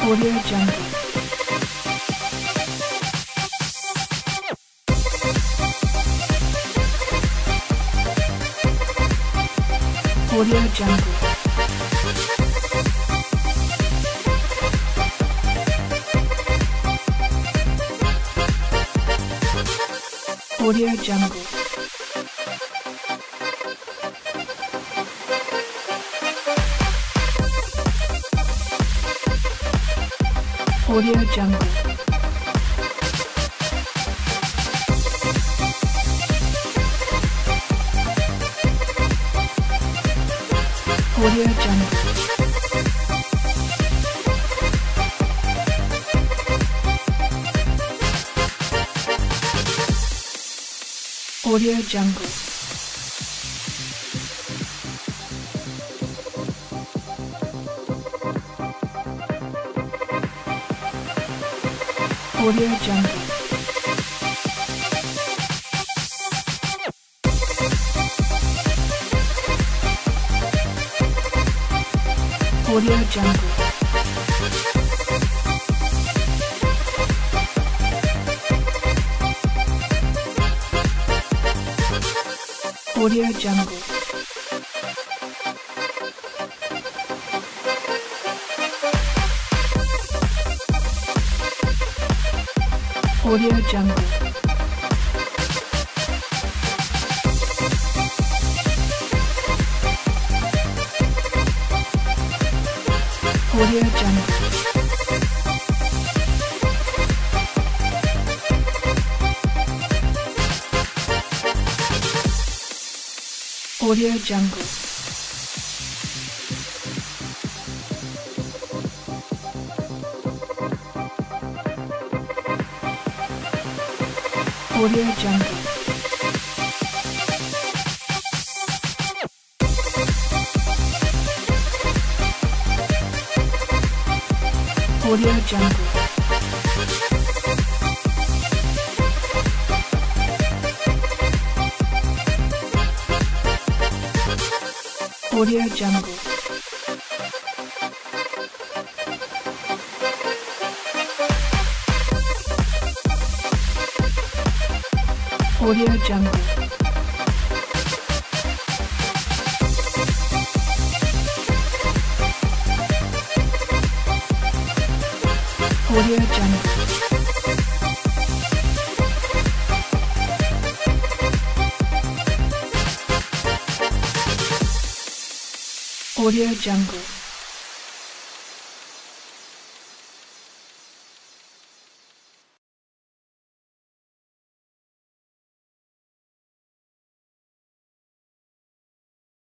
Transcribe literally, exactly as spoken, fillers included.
Audio Jungle. Audio Jungle. Audio Jungle. Audio Jungle. Audio Jungle. Audio Jungle. Audio Jungle. Audio Jungle. Audio Jungle. Audio Jungle. Audio Jungle. Audio Jungle. Audio Jungle. Audio Jungle. Audio Jungle. Audio Jungle. Audio Jungle. Audio Jungle.